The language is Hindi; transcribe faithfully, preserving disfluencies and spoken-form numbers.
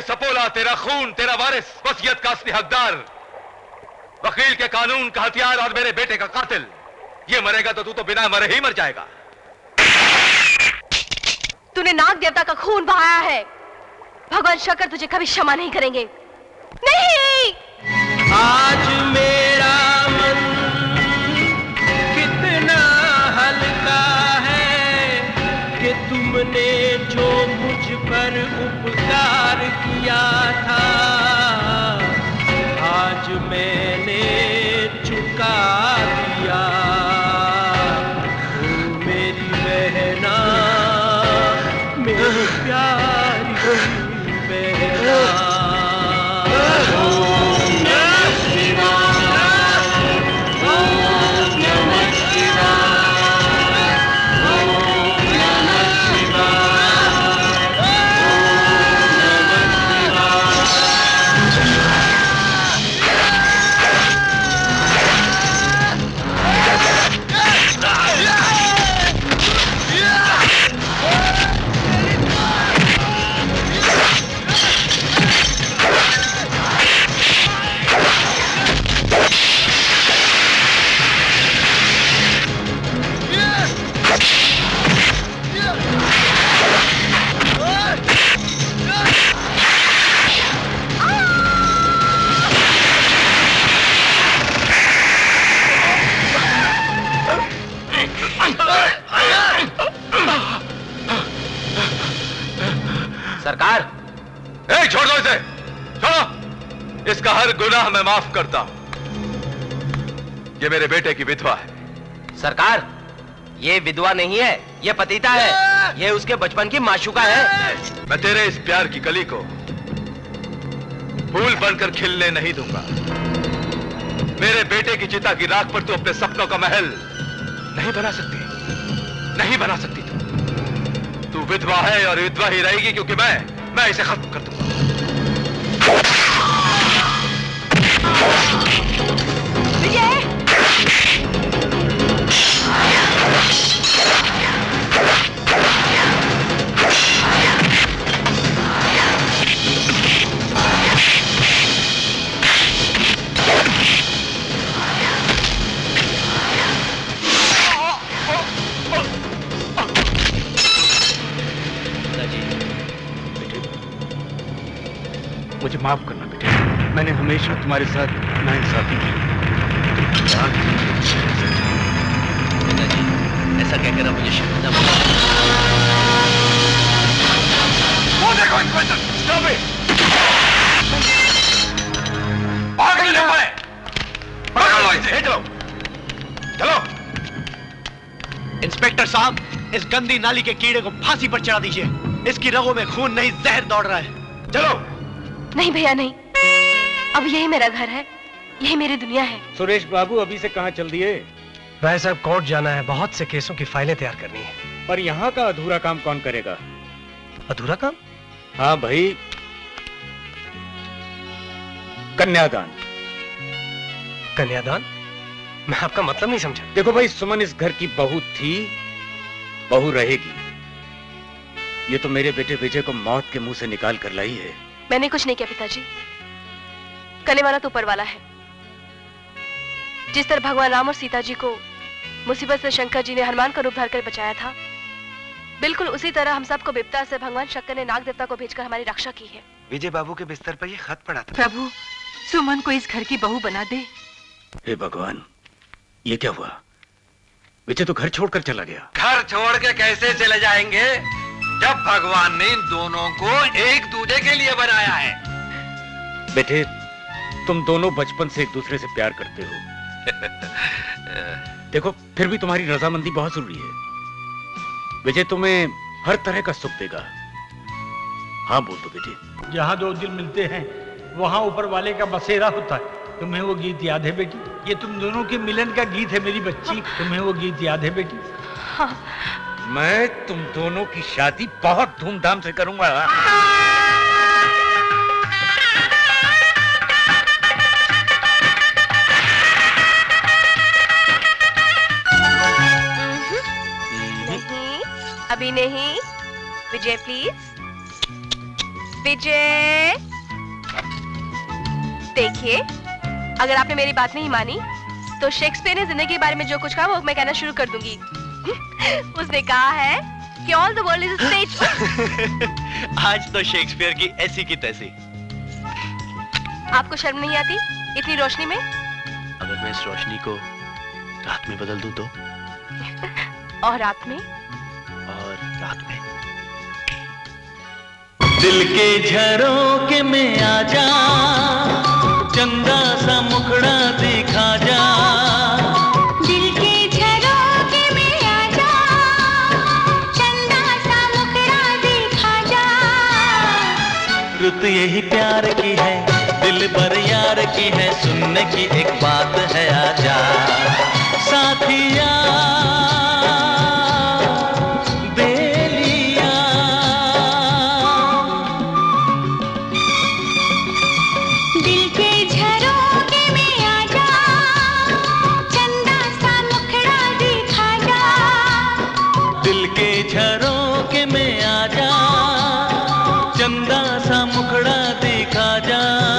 सपोला, तेरा खून, तेरा वारिस, वसीयत का असली हकदार, वकील के कानून का हथियार और मेरे बेटे का कातिल, ये मरेगा तो तू तो बिना मरे ही मर जाएगा। तूने नाग देवता का खून बहाया है, भगवान शंकर तुझे कभी क्षमा नहीं करेंगे। नहीं! आज मेरा मन कितना हल्का है कि तुमने जो मुझ पर उपकार किया था, आज मैंने चुका दिया। ओ मेरी बहना, मेरी प्यारी बहना। सरकार, ए, छोड़ दो इसे, छोड़ो। इसका हर गुनाह मैं माफ करता हूं। ये मेरे बेटे की विधवा है। सरकार, ये विधवा नहीं है, ये पतिता है। ये उसके बचपन की माशूका है। मैं तेरे इस प्यार की कली को फूल बनकर खिलने नहीं दूंगा। मेरे बेटे की चिता की राख पर तू अपने सपनों का महल नहीं बना सकती, नहीं बना सकती तू। तू विधवा है और विधवा ही रहेगी, क्योंकि मैं मैं इसे खत्म कर दूंगा। विजय! मुझे माफ करना बेटे, मैंने हमेशा तुम्हारे साथ नाइंसाफी की। ऐसा क्या करा मुझे शर्मिंदा बना। वो देखो इंस्पेक्टर, स्टॉप इट! भाग नहीं पाए, पकड़ लो इसे, चलो, चलो। इंस्पेक्टर साहब, इस गंदी नाली के कीड़े को फांसी पर चढ़ा दीजिए। इसकी रगों में खून नहीं, जहर दौड़ रहा है। चलो। नहीं भैया, नहीं। अब यही मेरा घर है, यही मेरी दुनिया है। सुरेश बाबू अभी से कहाँ चल दिए? भाई साहब, कोर्ट जाना है, बहुत से केसों की फाइलें तैयार करनी है। पर यहाँ का अधूरा काम कौन करेगा? अधूरा काम? हाँ भाई, कन्यादान। कन्यादान? मैं आपका मतलब नहीं समझा। देखो भाई, सुमन इस घर की बहू थी, बहू रहेगी। ये तो मेरे बेटे विजय को मौत के मुंह से निकाल कर लाई है। मैंने कुछ नहीं किया पिताजी, करने वाला तो ऊपर वाला है। जिस तरह भगवान राम और सीता जी को मुसीबत से शंकर जी ने हनुमान का रूप धर कर बचाया था, बिल्कुल उसी तरह हम सबको विपदा से भगवान शंकर ने नाग देवता को भेजकर हमारी रक्षा की है। विजय बाबू के बिस्तर पर ये खत पड़ा था। प्रभु, सुमन को इस घर की बहू बना दे। हे भगवान, ये क्या हुआ? विजय तो घर छोड़कर चला गया। घर छोड़ के कैसे चले जाएंगे, जब भगवान ने इन दोनों को एक दूसरे के लिए बनाया है। बेटे, तुम दोनों बचपन से एक दूसरे से प्यार करते हो। देखो, फिर भी तुम्हारी रजामंदी बहुत जरूरी है। विजय तुम्हें हर तरह का सुख देगा। हाँ बोल दो बेटे। जहाँ दो दिल मिलते हैं वहाँ ऊपर वाले का बसेरा होता है। तुम्हें वो गीत याद है बेटी? ये तुम दोनों के मिलन का गीत है मेरी बच्ची। तुम्हें वो गीत याद है बेटी? हाँ। मैं तुम दोनों की शादी बहुत धूमधाम से करूंगा। नहीं, अभी नहीं। विजय प्लीज, विजय, देखिए, अगर आपने मेरी बात नहीं मानी तो शेक्सपियर ने जिंदगी के बारे में जो कुछ कहा वो मैं कहना शुरू कर दूंगी। उसने कहा है कि all the world is a stage. आज तो शेक्सपियर की ऐसी की तैसी। आपको शर्म नहीं आती इतनी रोशनी में? अगर मैं इस रोशनी को रात में बदल दूं तो? और रात में? और रात में दिल के झरोखे में आ जा, चंदा सा मुखड़ा दिखा जा। दिल के झरोखे में आ जा, चंदा सा मुखड़ा दिखा जा। रुत यही प्यार की है, दिल पर यार की है, सुनने की एक बात है आजा साथिया। झरोखे में आ जा, चंदा सा मुखड़ा दिखा जा।